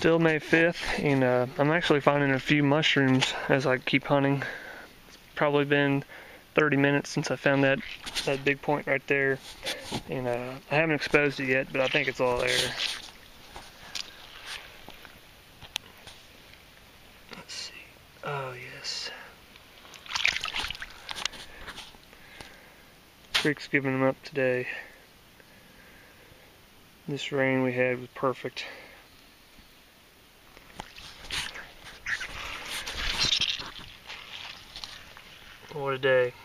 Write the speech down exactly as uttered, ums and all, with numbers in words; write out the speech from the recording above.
Still May fifth, and uh, I'm actually finding a few mushrooms as I keep hunting. It's probably been thirty minutes since I found that, that big point right there, and uh, I haven't exposed it yet, but I think it's all there. Let's see. Oh, yes. Creek's giving them up today. This rain we had was perfect. What a day.